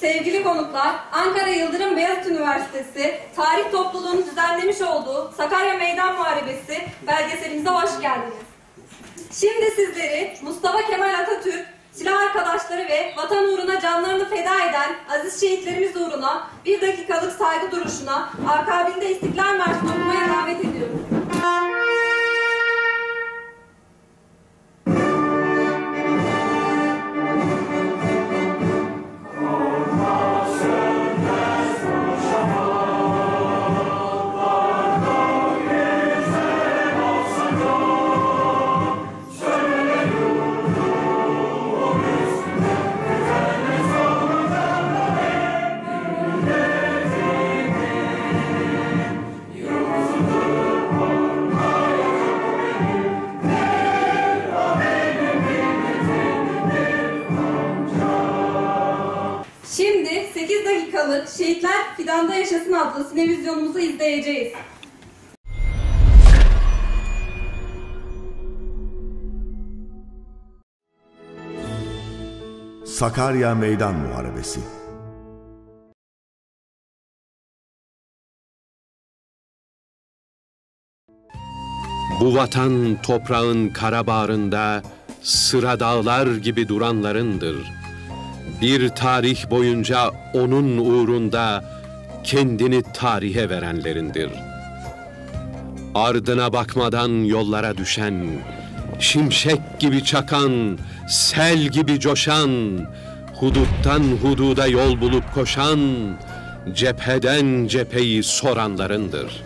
sevgili konuklar, Ankara Yıldırım Beyazıt Üniversitesi Tarih Topluluğu'nun düzenlemiş olduğu Sakarya Meydan Muharebesi belgeselimize hoş geldiniz. Şimdi sizleri Mustafa Kemal Atatürk, silah arkadaşları ve vatan uğruna canlarını feda eden aziz şehitlerimiz uğruna 1 dakikalık saygı duruşuna akabinde İstiklal Marşı'nı okumaya davet ediyorum. Şimdi 8 dakikalık Şehitler Fidanda Yaşasın adlı sinevizyonumuzu izleyeceğiz. Sakarya Meydan Muharebesi. Bu vatan toprağın kara bağrında sıra dağlar gibi duranlarındır. Bir tarih boyunca onun uğrunda kendini tarihe verenlerindir. Ardına bakmadan yollara düşen, şimşek gibi çakan, sel gibi coşan, huduttan hududa yol bulup koşan, cepheden cepheyi soranlarındır.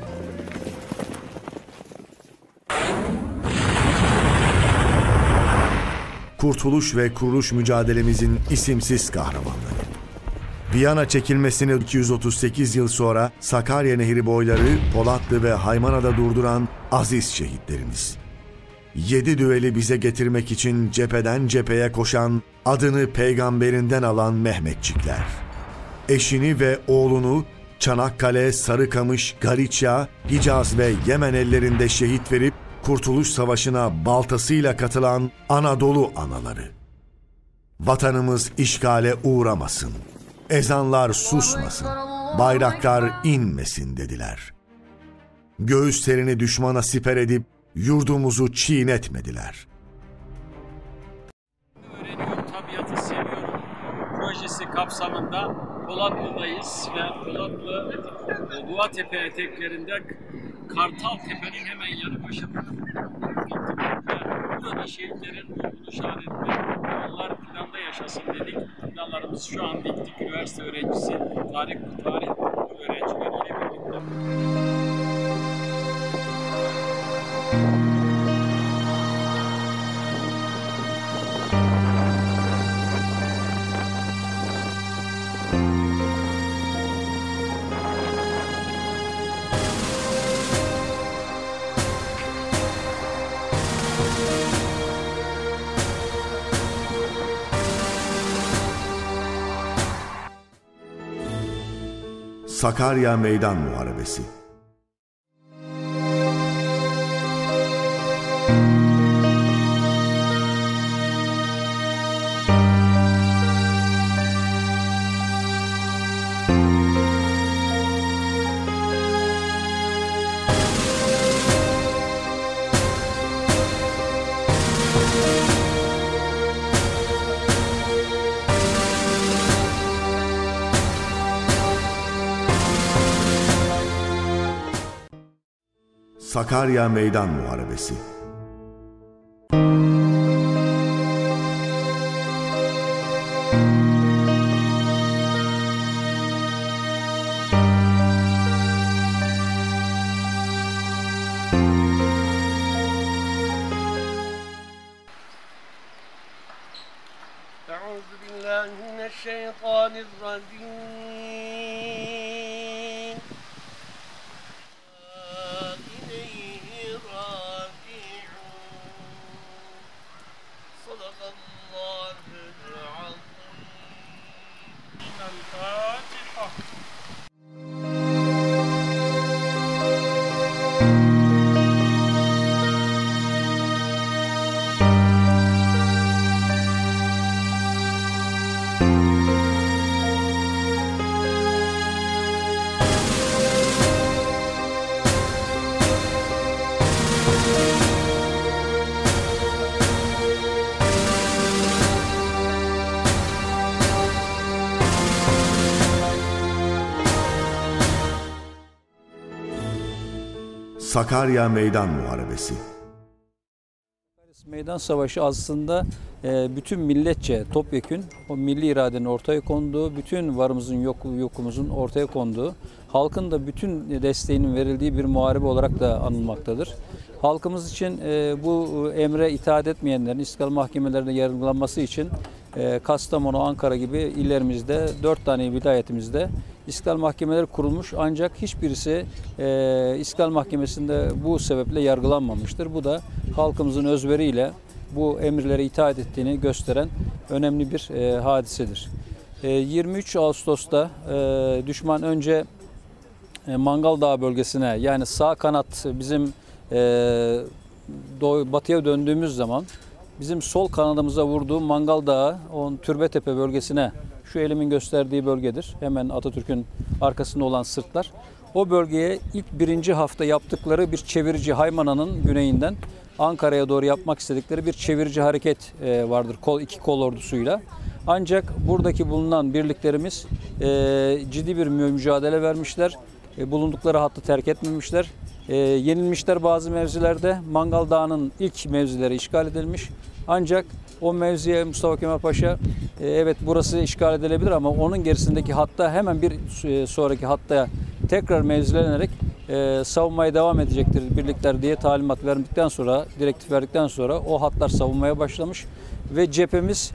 Kurtuluş ve kuruluş mücadelemizin isimsiz kahramanları. Viyana çekilmesine 238 yıl sonra Sakarya Nehri boyları Polatlı ve Haymana'da durduran aziz şehitlerimiz. 7 düveli bize getirmek için cepheden cepheye koşan, adını peygamberinden alan Mehmetçikler. Eşini ve oğlunu Çanakkale, Sarıkamış, Galicia, Hicaz ve Yemen ellerinde şehit verip Kurtuluş Savaşı'na baltasıyla katılan Anadolu anaları. Vatanımız işgale uğramasın, ezanlar susmasın, bayraklar inmesin dediler. Göğüslerini düşmana siper edip yurdumuzu çiğnetmediler. Öğreniyorum, tabiatı seviyorum projesi kapsamında Polatlı'dayız ve Polatlı Boğatepe eteklerinde Kartal Tepe'nin hemen yanı başında. Burada şehitlerin ruhunu şad etmek, onlar planda yaşasın dedik. Planlarımız şu an bittik. Üniversite öğrencisi, tarih öğrencileriyle birlikte. Sakarya Meydan Muharebesi. Sakarya Meydan Muharebesi. أعوذ بالله من الشيطان الرجيم إليه راجعون صدق الله العظيم. الفاتحة. Sakarya Meydan Muharebesi. Meydan Savaşı aslında bütün milletçe topyekün o milli iradenin ortaya konduğu, bütün varımızın yokumuzun ortaya konduğu, halkın da bütün desteğinin verildiği bir muharebe olarak da anılmaktadır. Halkımız için bu emre itaat etmeyenlerin istiklal mahkemelerinde yargılanması için Kastamonu, Ankara gibi illerimizde 4 tane vilayetimizde istiklal mahkemeleri kurulmuş, ancak hiçbirisi istiklal mahkemesinde bu sebeple yargılanmamıştır. Bu da halkımızın özveriyle bu emirlere itaat ettiğini gösteren önemli bir hadisedir. 23 Ağustos'ta düşman önce Mangal Dağı bölgesine, yani sağ kanat bizim batıya döndüğümüz zaman bizim sol kanadımıza vurduğu Mangal Dağı, Türbetepe bölgesine, şu elimin gösterdiği bölgedir. Hemen Atatürk'ün arkasında olan sırtlar. O bölgeye ilk 1. hafta yaptıkları bir çevirici, Haymana'nın güneyinden Ankara'ya doğru yapmak istedikleri bir çevirici hareket vardır iki kol ordusuyla. Ancak buradaki bulunan birliklerimiz ciddi bir mücadele vermişler. Bulundukları hattı terk etmemişler. Yenilmişler bazı mevzilerde. Mangal Dağı'nın ilk mevzileri işgal edilmiş. Ancak o mevziye Mustafa Kemal Paşa evet burası işgal edilebilir ama onun gerisindeki hatta hemen bir sonraki hatta tekrar mevzilenerek savunmaya devam edecektir birlikler diye talimat verdikten sonra, direktif verdikten sonra o hatlar savunmaya başlamış ve cephemiz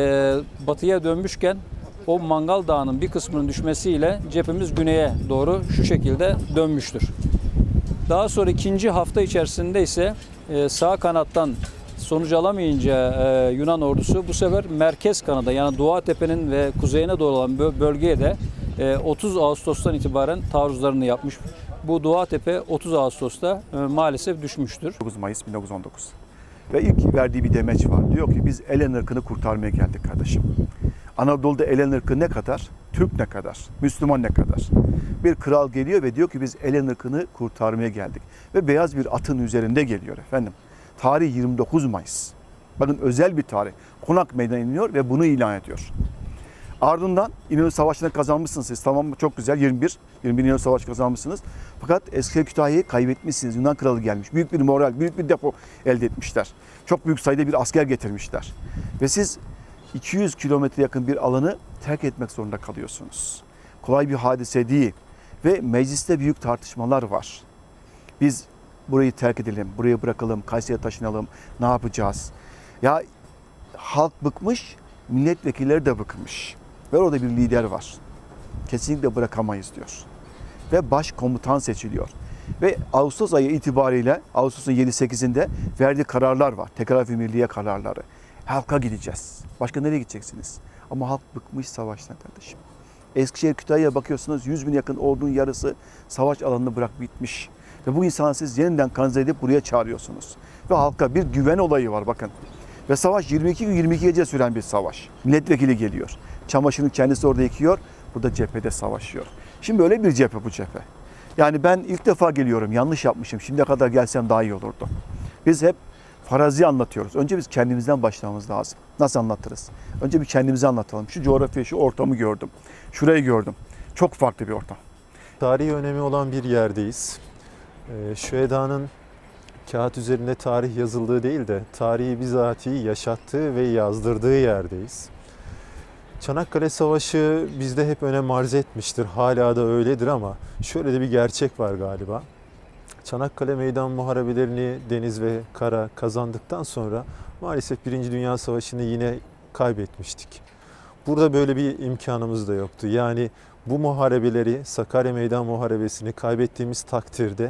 batıya dönmüşken o Mangal Dağı'nın bir kısmının düşmesiyle cephemiz güneye doğru şu şekilde dönmüştür. Daha sonra 2. hafta içerisinde ise sağ kanattan sonuç alamayınca Yunan ordusu bu sefer merkez kanada, yani Doğatepe'nin ve kuzeyine doğru olan bölgeye de 30 Ağustos'tan itibaren taarruzlarını yapmış. Bu Doğatepe 30 Ağustos'ta maalesef düşmüştür. 9 Mayıs 1919. Ve ilk verdiği bir demeç var. Diyor ki biz Elen ırkını kurtarmaya geldik kardeşim. Anadolu'da Elen ırkı ne kadar? Türk ne kadar? Müslüman ne kadar? Bir kral geliyor ve diyor ki biz Elen ırkını kurtarmaya geldik. Ve beyaz bir atın üzerinde geliyor efendim. Tarih 29 Mayıs. Bakın özel bir tarih. Konak Meydanı'na iniyor ve bunu ilan ediyor. Ardından İnönü Savaşı'nı kazanmışsınız siz. Tamam mı? Çok güzel. 21 İnönü Savaşı kazanmışsınız. Fakat Eskişehir Kütahya'yı kaybetmişsiniz. Yunan kralı gelmiş. Büyük bir moral, büyük bir depo elde etmişler. Çok büyük sayıda bir asker getirmişler. Ve siz 200 kilometre yakın bir alanı terk etmek zorunda kalıyorsunuz. Kolay bir hadise değil. Ve mecliste büyük tartışmalar var. Biz burayı terk edelim, burayı bırakalım, Kayseri'ye taşınalım, ne yapacağız? Ya halk bıkmış, milletvekilleri de bıkmış. Ve orada bir lider var. Kesinlikle bırakamayız diyor. Ve başkomutan seçiliyor. Ve Ağustos ayı itibariyle, Ağustos'un 7-8'inde verdiği kararlar var. Tekrar-ı milliye kararları. Halka gideceğiz. Başka nereye gideceksiniz? Ama halk bıkmış savaştan kardeşim. Eskişehir Kütahya'ya bakıyorsunuz, 100 bin yakın ordunun yarısı savaş alanını bırak bitmiş. Ve bu insanı siz yeniden kanalize edip buraya çağırıyorsunuz. Ve halka bir güven olayı var bakın. Ve savaş 22 gün 22 gece süren bir savaş. Milletvekili geliyor. Çamaşırını kendisi orada yıkıyor. Burada cephede savaşıyor. Şimdi öyle bir cephe bu cephe. Yani ben ilk defa geliyorum. Yanlış yapmışım. Şimdiye kadar gelsem daha iyi olurdu. Biz hep farazi anlatıyoruz. Önce biz kendimizden başlamamız lazım. Nasıl anlatırız? Önce bir kendimizi anlatalım. Şu coğrafyayı, şu ortamı gördüm. Şurayı gördüm. Çok farklı bir ortam. Tarihi önemi olan bir yerdeyiz. Şu edanın kağıt üzerinde tarih yazıldığı değil de tarihi bizatihi yaşattığı ve yazdırdığı yerdeyiz. Çanakkale Savaşı bizde hep önem arz etmiştir. Hala da öyledir ama şöyle de bir gerçek var galiba. Çanakkale Meydan Muharebelerini deniz ve kara kazandıktan sonra maalesef Birinci Dünya Savaşı'nı yine kaybetmiştik. Burada böyle bir imkanımız da yoktu. Yani bu muharebeleri, Sakarya Meydan Muharebesi'ni kaybettiğimiz takdirde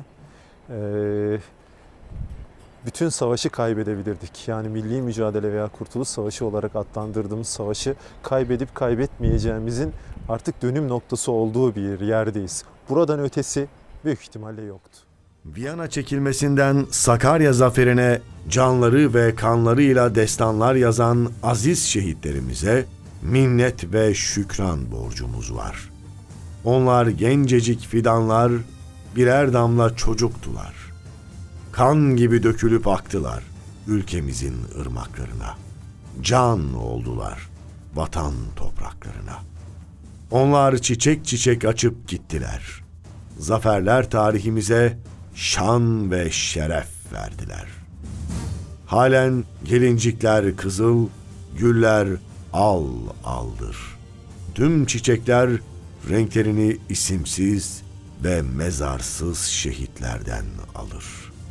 bütün savaşı kaybedebilirdik. Yani milli mücadele veya kurtuluş savaşı olarak adlandırdığımız savaşı kaybedip kaybetmeyeceğimizin artık dönüm noktası olduğu bir yerdeyiz. Buradan ötesi büyük ihtimalle yoktu. Viyana çekilmesinden Sakarya zaferine canları ve kanlarıyla destanlar yazan aziz şehitlerimize minnet ve şükran borcumuz var. Onlar gencecik fidanlar, birer damla çocuktular. Kan gibi dökülüp aktılar ülkemizin ırmaklarına. Can oldular vatan topraklarına. Onlar çiçek çiçek açıp gittiler. Zaferler tarihimize şan ve şeref verdiler. Halen gelincikler kızıl, güller al aldır. Tüm çiçekler renklerini isimsiz ve mezarsız şehitlerden alır.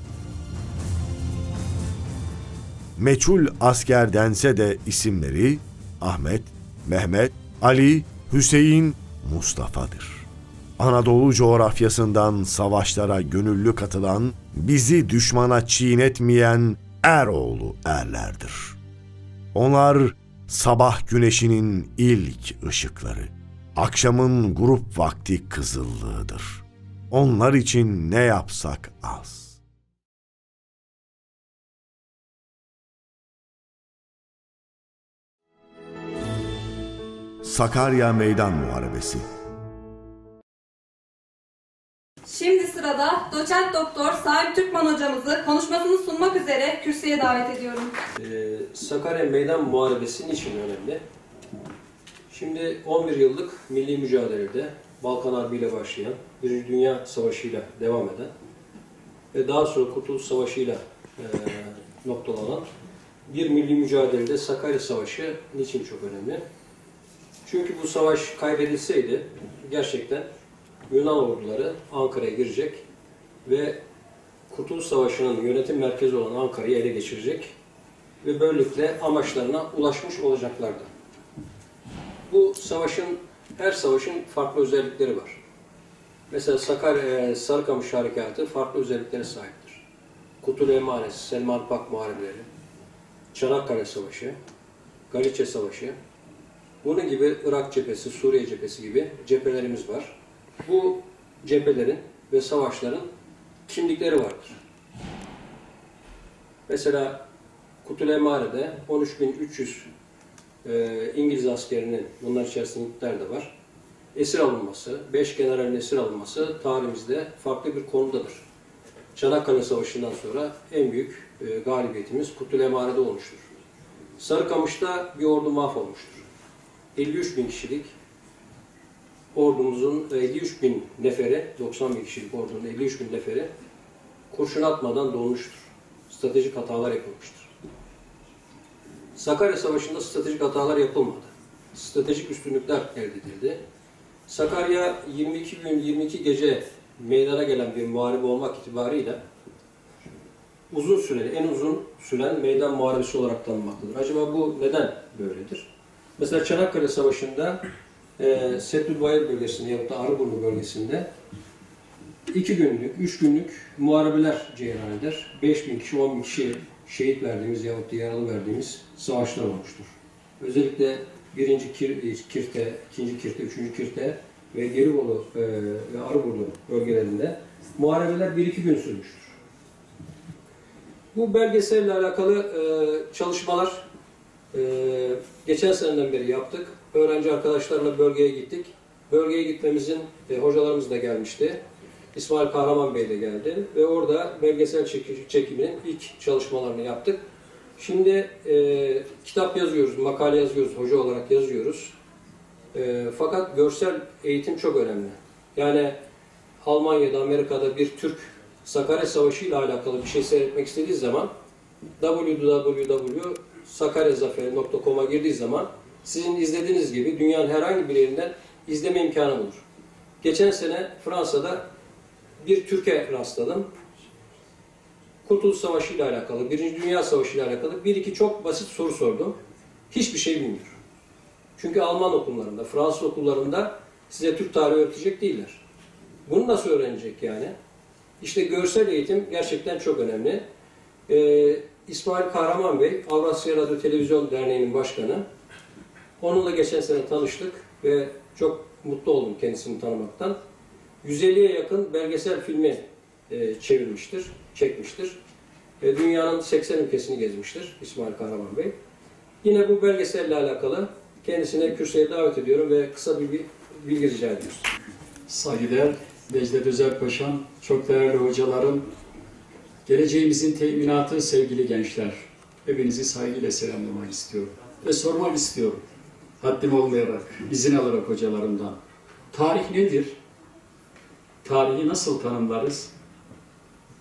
Meçhul asker dense de isimleri Ahmet, Mehmet, Ali, Hüseyin, Mustafa'dır. Anadolu coğrafyasından savaşlara gönüllü katılan, bizi düşmana çiğnetmeyen Eroğlu erlerdir. Onlar sabah güneşinin ilk ışıkları, akşamın grup vakti kızıllığıdır. Onlar için ne yapsak az. Sakarya Meydan Muharebesi. Şimdi sırada doçent doktor Saim Türkman hocamızı konuşmasını sunmak üzere kürsüye davet ediyorum. Sakarya Meydan Muharebesi niçin önemli? Şimdi 11 yıllık milli mücadelede Balkan Harbi ile başlayan, Birinci Dünya Savaşı ile devam eden ve daha sonra Kurtuluş Savaşı ile noktalanan bir milli mücadelede Sakarya Savaşı niçin çok önemli? Çünkü bu savaş kaybedilseydi gerçekten Yunan orduları Ankara'ya girecek ve Kurtuluş Savaşı'nın yönetim merkezi olan Ankara'yı ele geçirecek ve böylelikle amaçlarına ulaşmış olacaklardı. Bu savaşın, her savaşın farklı özellikleri var. Mesela Sarıkamış Harekatı farklı özelliklere sahiptir. Kutul Emanet, Selman Pak Muharebeleri, Çanakkale Savaşı, Galiçe Savaşı, bunun gibi Irak cephesi, Suriye cephesi gibi cephelerimiz var. Bu cephelerin ve savaşların kimlikleri vardır. Mesela Kutul Emare'de 13.300 İngiliz askerinin, bunlar içerisinde Hitler de var, esir alınması, 5 generalin esir alınması tarihimizde farklı bir konudadır. Çanakkale Savaşı'ndan sonra en büyük galibiyetimiz Kutul Emare'de olmuştur. Sarıkamış'ta bir ordu mahvolmuştur. 53.000 kişilik ordumuzun 53.000 neferi, 90.000 kişilik ordunun 53.000 neferi kurşun atmadan dolmuştur. Stratejik hatalar yapılmıştır. Sakarya Savaşı'nda stratejik hatalar yapılmadı. Stratejik üstünlükler elde edildi. Sakarya 22 gün 22 gece meydana gelen bir muharebe olmak itibarıyla uzun süreli, en uzun süren meydan muharebesi olarak tanınmaktadır. Acaba bu neden böyledir? Mesela Çanakkale Savaşı'nda Seddülbayır bölgesinde ya da Arıburnu bölgesinde 2 günlük, 3 günlük muharebeler cereyan eder. 5.000 kişi, 10.000 kişi şehit verdiğimiz yahut da yaralı verdiğimiz savaşlar olmuştur. Özellikle 1. Kirte, 2. Kirte, 3. Kirte ve Gelibolu ve Arıburnu bölgelerinde muharebeler 1-2 gün sürmüştür. Bu belgeselle alakalı çalışmalar geçen seneden beri yaptık. Öğrenci arkadaşlarla bölgeye gittik. Bölgeye gitmemizin hocalarımız da gelmişti. İsmail Kahraman Bey de geldi ve orada belgesel çekiminin ilk çalışmalarını yaptık. Şimdi kitap yazıyoruz, makale yazıyoruz, hoca olarak yazıyoruz. Fakat görsel eğitim çok önemli. Yani Almanya'da, Amerika'da bir Türk Sakarya Savaşı ile alakalı bir şey seyretmek istediği zaman www.sakaryazaferi.com'a girdiği zaman sizin izlediğiniz gibi dünyanın herhangi bir yerinden izleme imkanı bulur. Geçen sene Fransa'da bir Türk'e rastladım. Kurtuluş Savaşı ile alakalı, Birinci Dünya Savaşı ile alakalı 1-2 çok basit soru sordum. Hiçbir şey bilmiyor. Çünkü Alman okullarında, Fransız okullarında size Türk tarihi öğretecek değiller. Bunu nasıl öğrenecek yani? İşte görsel eğitim gerçekten çok önemli. İsmail Kahraman Bey, Avrasya Radyo Televizyon Derneği'nin başkanı. Onunla geçen sene tanıştık ve çok mutlu oldum kendisini tanımaktan. 150'ye yakın belgesel filmi çekmiştir. Dünyanın 80 ülkesini gezmiştir İsmail Kahraman Bey. Yine bu belgeselle alakalı kendisine kürsüye davet ediyorum ve kısa bir bilgi rica ediyoruz. Saygıdeğer Necdet Özel Paşam, çok değerli hocalarım, geleceğimizin teminatı sevgili gençler. Hepinizi saygıyla selamlamak istiyorum. Ve sormak istiyorum, haddim olmayarak, izin alarak hocalarımdan. Tarih nedir? Tarihi nasıl tanımlarız?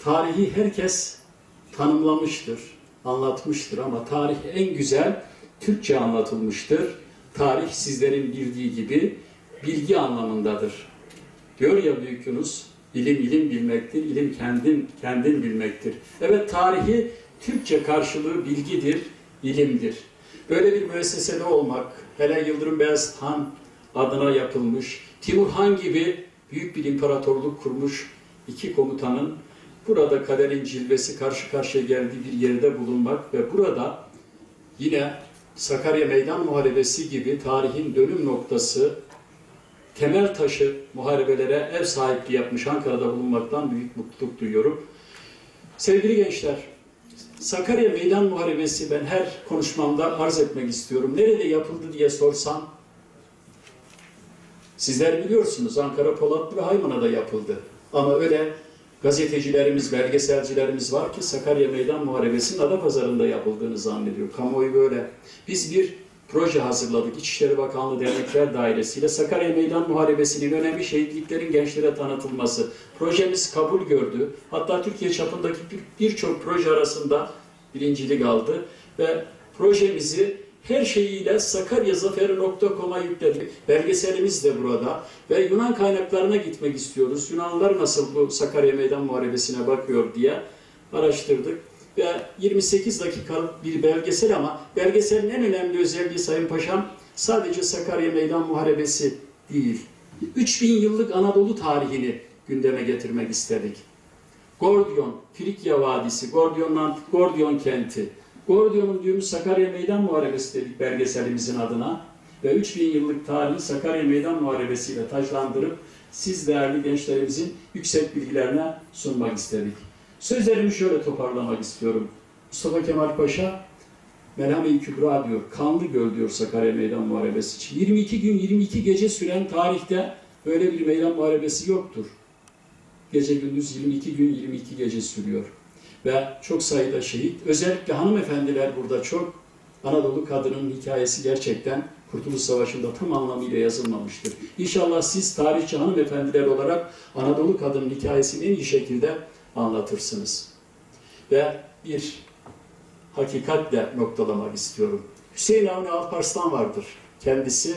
tarihi herkes tanımlamıştır, anlatmıştır ama tarih en güzel Türkçe anlatılmıştır. Tarih sizlerin bildiği gibi bilgi anlamındadır. Diyor ya Büyük Yunus, ilim bilmektir, ilim kendin bilmektir. Evet, tarihi Türkçe karşılığı bilgidir, ilimdir. Böyle bir müessesede olmak, hele Yıldırım Beyazıt Han adına yapılmış, Timur Han gibi büyük bir imparatorluk kurmuş iki komutanın burada kaderin cilvesi karşı karşıya geldiği bir yerde bulunmak ve burada yine Sakarya Meydan Muharebesi gibi tarihin dönüm noktası, temel taşı muharebelere ev sahipliği yapmış Ankara'da bulunmaktan büyük mutluluk duyuyorum. Sevgili gençler, Sakarya Meydan Muharebesi ben her konuşmamda arz etmek istiyorum. Nerede yapıldı diye sorsam, sizler biliyorsunuz Ankara, Polatlı ve Haymana'da yapıldı. Ama öyle gazetecilerimiz, belgeselcilerimiz var ki Sakarya Meydan Muharebesi'nin Adapazarı'nda yapıldığını zannediyor. Kamuoyu böyle. Biz bir proje hazırladık. İçişleri Bakanlığı Dernekler Dairesi'yle Sakarya Meydan Muharebesi'nin önemli şehitliklerin gençlere tanıtılması. Projemiz kabul gördü. Hatta Türkiye çapındaki birçok proje arasında birincilik aldı ve projemizi her şeyiyle sakaryazaferi.com'a yükledik. Belgeselimiz de burada ve Yunan kaynaklarına gitmek istiyoruz. Yunanlılar nasıl bu Sakarya Meydan Muharebesi'ne bakıyor diye araştırdık. Ve 28 dakikalık bir belgesel ama belgeselin en önemli özelliği Sayın Paşam sadece Sakarya Meydan Muharebesi değil. 3000 yıllık Anadolu tarihini gündeme getirmek istedik. Gordiyon, Frikya Vadisi, Gordiyon kenti. Gordiyon'un düğümü Sakarya Meydan Muharebesi dedik belgeselimizin adına. Ve 3000 yıllık tarihi Sakarya Meydan Muharebesi ile taçlandırıp siz değerli gençlerimizin yüksek bilgilerine sunmak istedik. Sözlerimi şöyle toparlamak istiyorum. Mustafa Kemal Paşa, Melhame-i Kübra diyor, kanlı göl diyor Sakarya Meydan Muharebesi için. 22 gün 22 gece süren tarihte böyle bir meydan muharebesi yoktur. Gece gündüz 22 gün 22 gece sürüyor. Ve çok sayıda şehit, özellikle hanımefendiler burada çok. Anadolu kadının hikayesi gerçekten Kurtuluş Savaşı'nda tam anlamıyla yazılmamıştır. İnşallah siz tarihçi hanımefendiler olarak Anadolu kadının hikayesini en iyi şekilde anlatırsınız. Ve bir hakikatle noktalamak istiyorum. Hüseyin Avni Alparslan vardır. Kendisi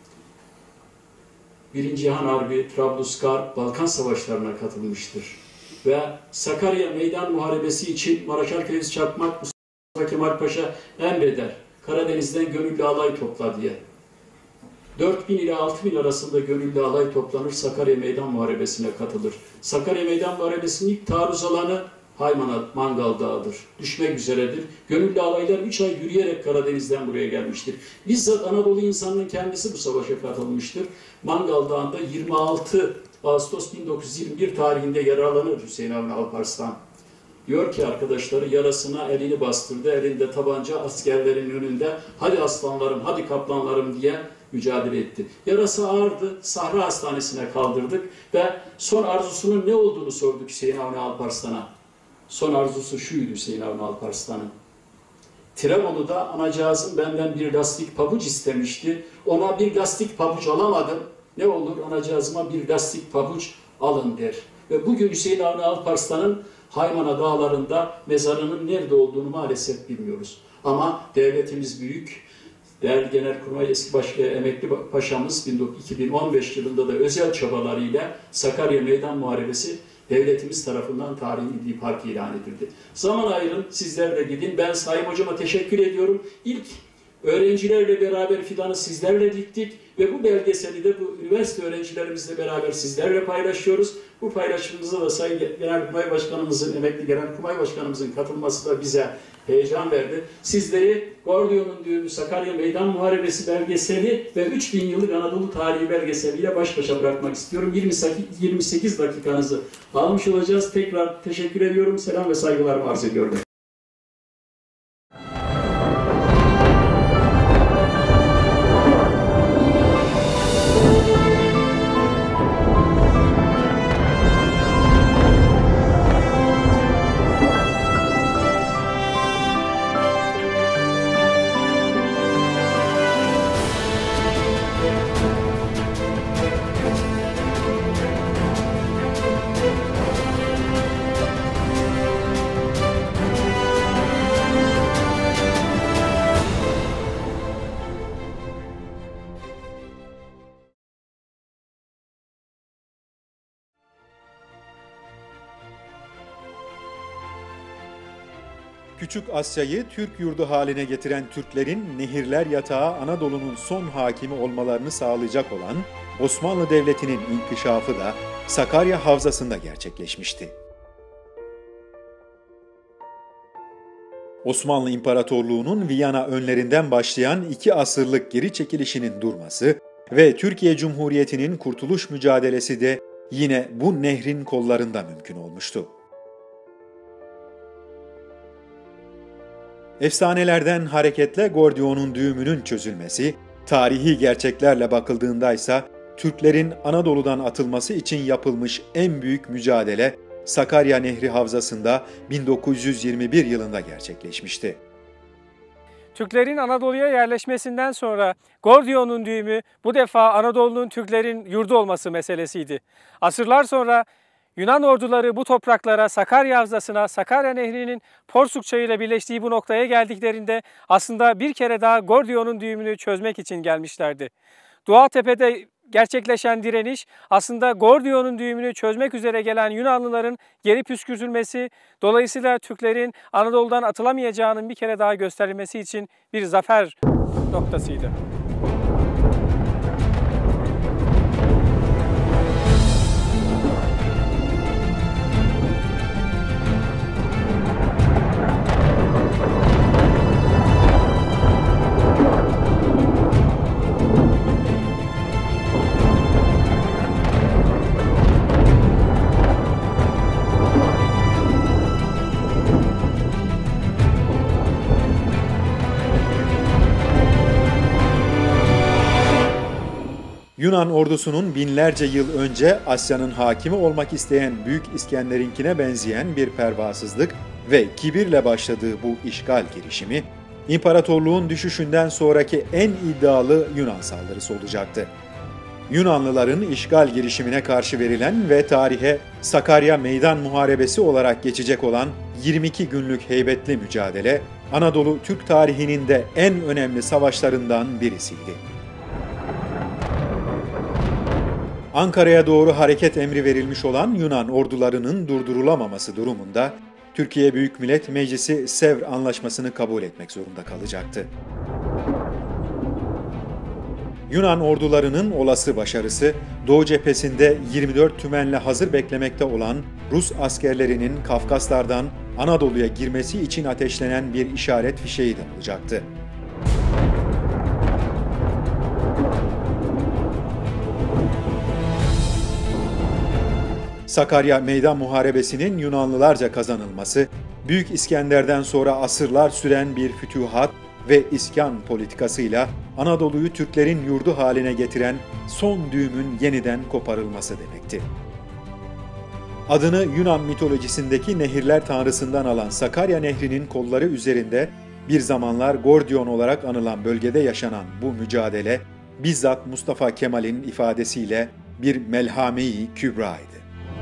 1. Cihan Harbi, Trablusgarp, Balkan Savaşlarına katılmıştır. Ve Sakarya Meydan Muharebesi için Maraşal Fevzi Çakmak, Mustafa Kemal Paşa emreder. Karadeniz'den gönüllü alay topla diye. 4000 ile 6000 arasında gönüllü alay toplanır, Sakarya Meydan Muharebesi'ne katılır. Sakarya Meydan Muharebesi'nin ilk taarruz alanı Haymana Mangal Dağı'dır. Düşmek üzeredir. Gönüllü alaylar 3 ay yürüyerek Karadeniz'den buraya gelmiştir. Bizzat Anadolu insanının kendisi bu savaşa katılmıştır. Mangal Dağı'nda 26 Ağustos 1921 tarihinde yaralanır Hüseyin Avni Alparslan. Diyor ki arkadaşları yarasına elini bastırdı. Elinde tabanca askerlerin önünde hadi aslanlarım, hadi kaplanlarım diye mücadele etti. Yarası ağırdı. Sahra Hastanesi'ne kaldırdık ve son arzusunun ne olduğunu sorduk Hüseyin Avni Alparslan'a. Son arzusu şuydu Hüseyin Avni Alparslan'ın. Tirebolu'da anacığızım benden bir lastik pabuç istemişti. Ona bir lastik pabuç alamadım. Ne olur anacığızıma bir lastik pabuç alın der. Ve bugün Hüseyin Avni Alparslan'ın Haymana dağlarında mezarının nerede olduğunu maalesef bilmiyoruz. Ama devletimiz büyük. Değerli Genelkurmay eski emekli paşamız 2015 yılında da özel çabalarıyla Sakarya Meydan Muharebesi devletimiz tarafından tarihi milli park ilan edildi. Zaman ayırın, sizler de gidin. Ben Sayın Hocama teşekkür ediyorum. İlk öğrencilerle beraber fidanı sizlerle diktik ve bu belgeseli de bu üniversite öğrencilerimizle beraber sizlerle paylaşıyoruz. Bu paylaşımımıza da Sayın Genelkurmay Başkanımızın, emekli Genelkurmay Başkanımızın katılması da bize heyecan verdi. Sizleri Gordiyon'un düğümü Sakarya Meydan Muharebesi belgeseli ve 3000 yıllık Anadolu tarihi belgeseliyle baş başa bırakmak istiyorum. 28 dakikanızı almış olacağız. Tekrar teşekkür ediyorum. Selam ve saygılarımı arz ediyorum. Küçük Asya'yı Türk yurdu haline getiren Türklerin nehirler yatağı Anadolu'nun son hakimi olmalarını sağlayacak olan Osmanlı Devleti'nin inkişafı da Sakarya Havzası'nda gerçekleşmişti. Osmanlı İmparatorluğu'nun Viyana önlerinden başlayan 2 asırlık geri çekilişinin durması ve Türkiye Cumhuriyeti'nin kurtuluş mücadelesi de yine bu nehrin kollarında mümkün olmuştu. Efsanelerden hareketle Gordion'un düğümünün çözülmesi, tarihi gerçeklerle bakıldığında ise Türklerin Anadolu'dan atılması için yapılmış en büyük mücadele Sakarya Nehri Havzası'nda 1921 yılında gerçekleşmişti. Türklerin Anadolu'ya yerleşmesinden sonra Gordion'un düğümü bu defa Anadolu'nun Türklerin yurdu olması meselesiydi. Asırlar sonra Yunan orduları bu topraklara, Sakarya Havzası'na, Sakarya Nehri'nin Porsuk Çayı'yla birleştiği bu noktaya geldiklerinde aslında bir kere daha Gordion'un düğümünü çözmek için gelmişlerdi. Doğatepe'de gerçekleşen direniş aslında Gordion'un düğümünü çözmek üzere gelen Yunanlıların geri püskürtülmesi, dolayısıyla Türklerin Anadolu'dan atılamayacağının bir kere daha gösterilmesi için bir zafer noktasıydı. Yunan ordusunun binlerce yıl önce Asya'nın hakimi olmak isteyen Büyük İskender'inkine benzeyen bir pervasızlık ve kibirle başladığı bu işgal girişimi, imparatorluğun düşüşünden sonraki en iddialı Yunan saldırısı olacaktı. Yunanlıların işgal girişimine karşı verilen ve tarihe Sakarya Meydan Muharebesi olarak geçecek olan 22 günlük heybetli mücadele, Anadolu Türk tarihinin de en önemli savaşlarından birisiydi. Ankara'ya doğru hareket emri verilmiş olan Yunan ordularının durdurulamaması durumunda Türkiye Büyük Millet Meclisi Sevr Anlaşması'nı kabul etmek zorunda kalacaktı. Yunan ordularının olası başarısı, Doğu cephesinde 24 tümenle hazır beklemekte olan Rus askerlerinin Kafkaslardan Anadolu'ya girmesi için ateşlenen bir işaret fişeği de olacaktı. Sakarya Meydan Muharebesi'nin Yunanlılarca kazanılması, Büyük İskender'den sonra asırlar süren bir fütühat ve iskan politikasıyla Anadolu'yu Türklerin yurdu haline getiren son düğümün yeniden koparılması demekti. Adını Yunan mitolojisindeki nehirler tanrısından alan Sakarya Nehri'nin kolları üzerinde bir zamanlar Gordion olarak anılan bölgede yaşanan bu mücadele, bizzat Mustafa Kemal'in ifadesiyle bir melhame-i kübraydı.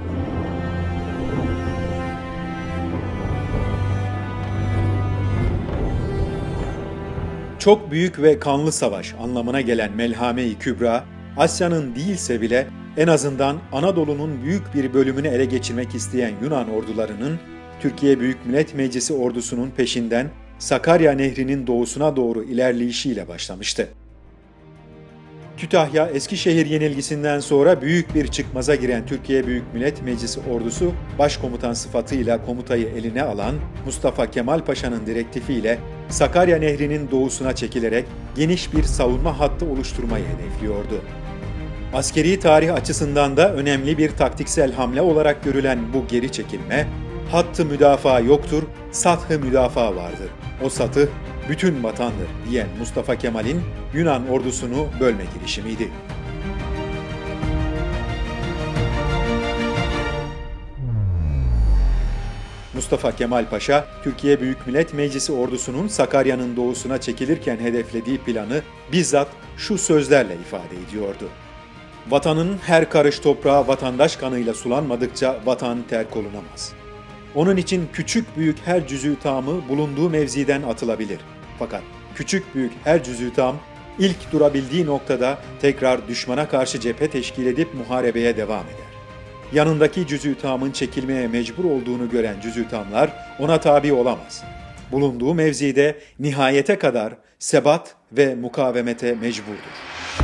Çok büyük ve kanlı savaş anlamına gelen Melhame-i Kübra, Asya'nın değilse bile en azından Anadolu'nun büyük bir bölümünü ele geçirmek isteyen Yunan ordularının, Türkiye Büyük Millet Meclisi ordusunun peşinden Sakarya Nehri'nin doğusuna doğru ilerleyişiyle başlamıştı. Kütahya, Eskişehir yenilgisinden sonra büyük bir çıkmaza giren Türkiye Büyük Millet Meclisi ordusu, başkomutan sıfatıyla komutayı eline alan Mustafa Kemal Paşa'nın direktifiyle Sakarya Nehri'nin doğusuna çekilerek geniş bir savunma hattı oluşturmayı hedefliyordu. Askeri tarih açısından da önemli bir taktiksel hamle olarak görülen bu geri çekilme, hattı müdafaa yoktur, sathı müdafaa vardır. O satıh bütün vatandır diyen Mustafa Kemal'in Yunan ordusunu bölme girişimiydi. Mustafa Kemal Paşa, Türkiye Büyük Millet Meclisi ordusunun Sakarya'nın doğusuna çekilirken hedeflediği planı bizzat şu sözlerle ifade ediyordu. Vatanın her karış toprağı vatandaş kanıyla sulanmadıkça vatan terk olunamaz. Onun için küçük büyük her cüz'ü tamı bulunduğu mevziden atılabilir. Fakat küçük büyük her cüz'ü tam ilk durabildiği noktada tekrar düşmana karşı cephe teşkil edip muharebeye devam eder. Yanındaki cüz'ü tamın çekilmeye mecbur olduğunu gören cüz'ü tamlar ona tabi olamaz. bulunduğu mevzide nihayete kadar sebat ve mukavemete mecburdur.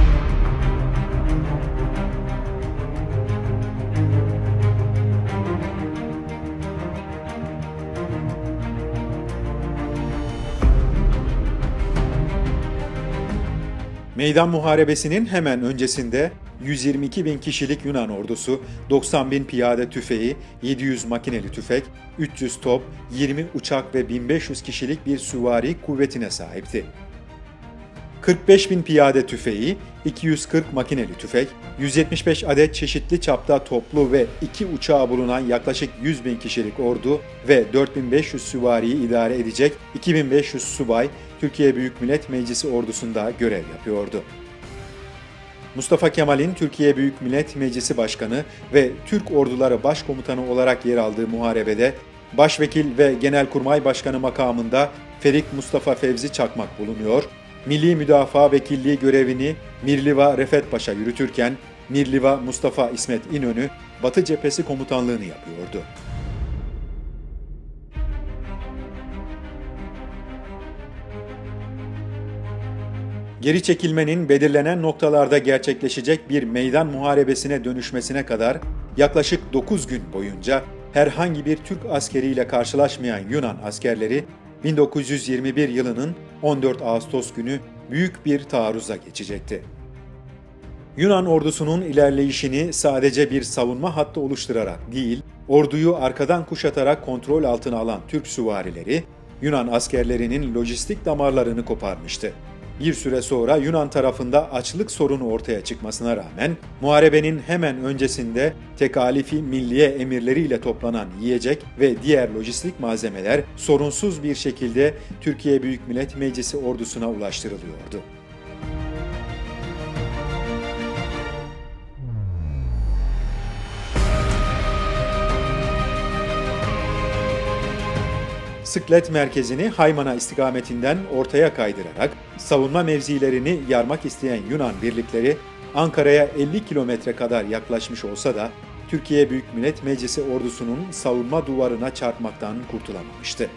Meydan Muharebesi'nin hemen öncesinde 122 bin kişilik Yunan ordusu, 90 bin piyade tüfeği, 700 makineli tüfek, 300 top, 20 uçak ve 1500 kişilik bir süvari kuvvetine sahipti. 45 bin piyade tüfeği, 240 makineli tüfek, 175 adet çeşitli çapta toplu ve 2 uçağı bulunan yaklaşık 100 bin kişilik ordu ve 4500 süvariyi idare edecek 2500 subay Türkiye Büyük Millet Meclisi ordusunda görev yapıyordu. Mustafa Kemal'in Türkiye Büyük Millet Meclisi Başkanı ve Türk Orduları Başkomutanı olarak yer aldığı muharebede Başvekil ve Genelkurmay Başkanı makamında Ferik Mustafa Fevzi Çakmak bulunuyor, Milli Müdafaa Vekilliği görevini Mirliva Refet Paşa yürütürken Mirliva Mustafa İsmet İnönü Batı Cephesi komutanlığını yapıyordu. Geri çekilmenin belirlenen noktalarda gerçekleşecek bir meydan muharebesine dönüşmesine kadar yaklaşık 9 gün boyunca herhangi bir Türk askeriyle karşılaşmayan Yunan askerleri 1921 yılının 14 Ağustos günü büyük bir taarruza geçecekti. Yunan ordusunun ilerleyişini sadece bir savunma hattı oluşturarak değil, orduyu arkadan kuşatarak kontrol altına alan Türk süvarileri, Yunan askerlerinin lojistik damarlarını koparmıştı. Bir süre sonra Yunan tarafında açlık sorunu ortaya çıkmasına rağmen, muharebenin hemen öncesinde tekalifi milliye emirleriyle toplanan yiyecek ve diğer lojistik malzemeler sorunsuz bir şekilde Türkiye Büyük Millet Meclisi ordusuna ulaştırılıyordu. Sıklet merkezini Haymana istikametinden ortaya kaydırarak savunma mevzilerini yarmak isteyen Yunan birlikleri Ankara'ya 50 kilometre kadar yaklaşmış olsa da Türkiye Büyük Millet Meclisi ordusunun savunma duvarına çarpmaktan kurtulamamıştı.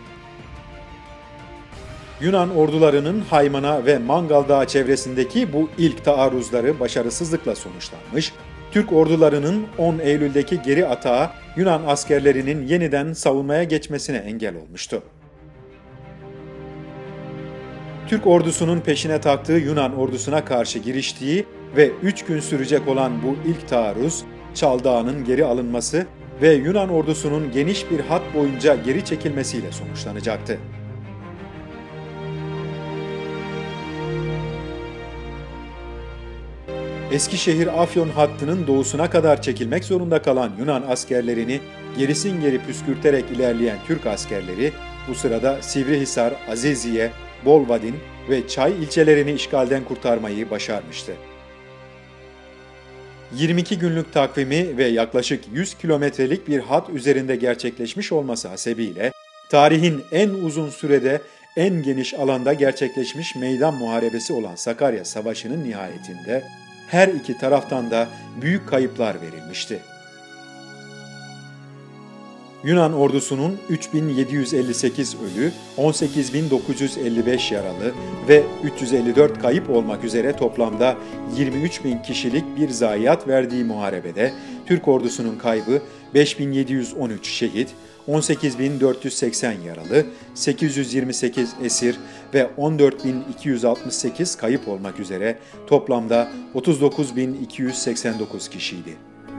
Yunan ordularının Haymana ve Mangal Dağı çevresindeki bu ilk taarruzları başarısızlıkla sonuçlanmış, Türk ordularının 10 Eylül'deki geri atağı Yunan askerlerinin yeniden savunmaya geçmesine engel olmuştu. Türk ordusunun peşine taktığı Yunan ordusuna karşı giriştiği ve 3 gün sürecek olan bu ilk taarruz, Çal Dağı'nın geri alınması ve Yunan ordusunun geniş bir hat boyunca geri çekilmesiyle sonuçlanacaktı. Eskişehir-Afyon hattının doğusuna kadar çekilmek zorunda kalan Yunan askerlerini gerisin geri püskürterek ilerleyen Türk askerleri bu sırada Sivrihisar, Aziziye, Bolvadin ve Çay ilçelerini işgalden kurtarmayı başarmıştı. 22 günlük takvimi ve yaklaşık 100 kilometrelik bir hat üzerinde gerçekleşmiş olması hasebiyle tarihin en uzun sürede en geniş alanda gerçekleşmiş meydan muharebesi olan Sakarya Savaşı'nın nihayetinde her iki taraftan da büyük kayıplar verilmişti. Yunan ordusunun 3.758 ölü, 18.955 yaralı ve 354 kayıp olmak üzere toplamda 23.000 kişilik bir zayiat verdiği muharebede Türk ordusunun kaybı 5.713 şehit, 18.480 yaralı, 828 esir ve 14.268 kayıp olmak üzere toplamda 39.289 kişiydi.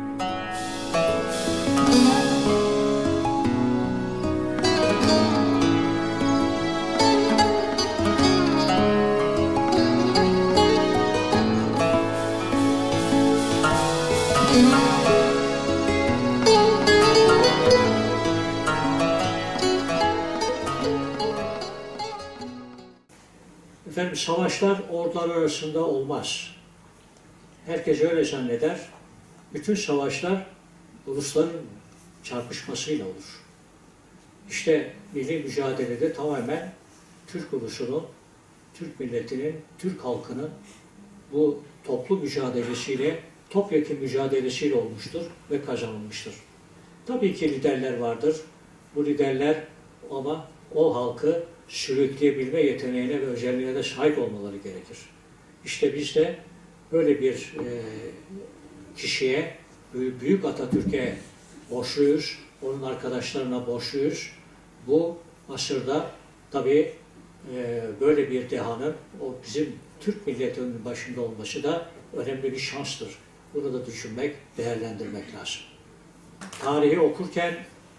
Efendim, savaşlar ordular arasında olmaz. Herkes öyle zanneder. Bütün savaşlar ulusların çarpışmasıyla olur. İşte milli mücadelede tamamen Türk ulusunun, Türk milletinin, Türk halkının bu toplu mücadelesiyle, topyekun mücadelesiyle olmuştur ve kazanılmıştır. Tabii ki liderler vardır. Bu liderler ama o halkı sürükleyebilme yeteneğine ve özelliğine de sahip olmaları gerekir. İşte biz de böyle bir kişiye, Büyük Atatürk'e borçluyuz, onun arkadaşlarına borçluyuz. Bu asırda tabii böyle bir dehanın, o bizim Türk milletinin başında olması da önemli bir şanstır. Bunu da düşünmek, değerlendirmek lazım. Tarihi okurken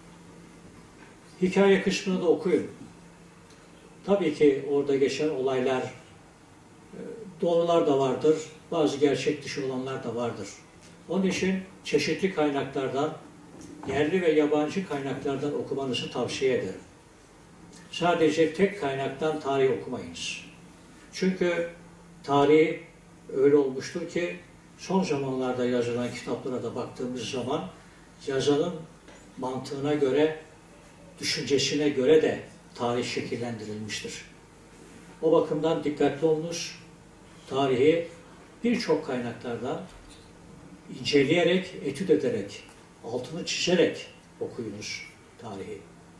hikaye kısmını da okuyun. Tabii ki orada geçen olaylar, doğrular da vardır, bazı gerçek dışı olanlar da vardır. Onun için çeşitli kaynaklardan, yerli ve yabancı kaynaklardan okumanızı tavsiye ederim. Sadece tek kaynaktan tarih okumayınız. Çünkü tarih öyle olmuştur ki son zamanlarda yazılan kitaplara da baktığımız zaman yazanın mantığına göre, düşüncesine göre de tarih şekillendirilmiştir. O bakımdan dikkatli olunuz. Tarihi birçok kaynaklardan inceleyerek, etüt ederek, altını çizerek okuyunuz tarihi.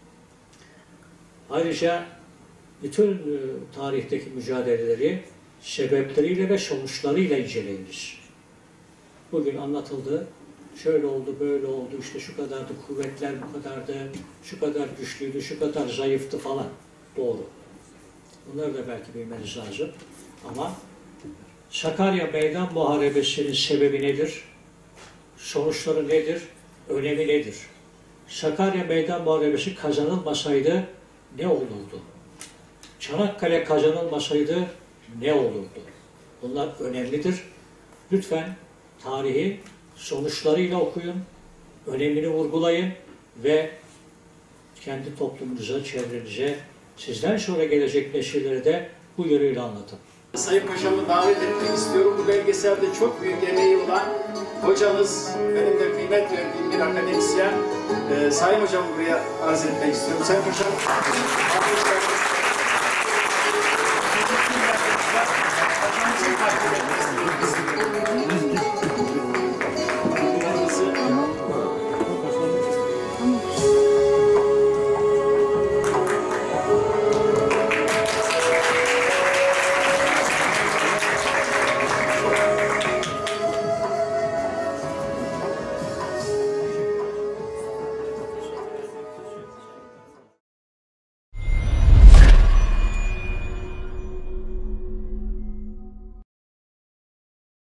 Ayrıca bütün tarihteki mücadeleleri sebepleriyle ve sonuçlarıyla inceleyiniz. Bugün anlatıldı, şöyle oldu, böyle oldu, işte şu kadardı, kuvvetler bu kadardı, şu kadar güçlüydü, şu kadar zayıftı falan. Doğru. Bunları da belki bilmeniz lazım. Ama Sakarya Meydan Muharebesi'nin sebebi nedir? Sonuçları nedir? Önemi nedir? Sakarya Meydan Muharebesi kazanılmasaydı ne olurdu? Çanakkale kazanılmasaydı ne olurdu? Bunlar önemlidir. Lütfen tarihi sonuçlarıyla okuyun, önemini vurgulayın ve kendi toplumunuza, çevrenize, sizden sonra gelecek nesillere de bu yönüyle anlatın. Sayın Paşam'ı davet etmek istiyorum. Bu belgeselde çok büyük emeği olan hocamız, benim de kıymet verdiğim bir akademisyen. Sayın Hocam buraya arz etmek istiyorum. Sayın Paşam,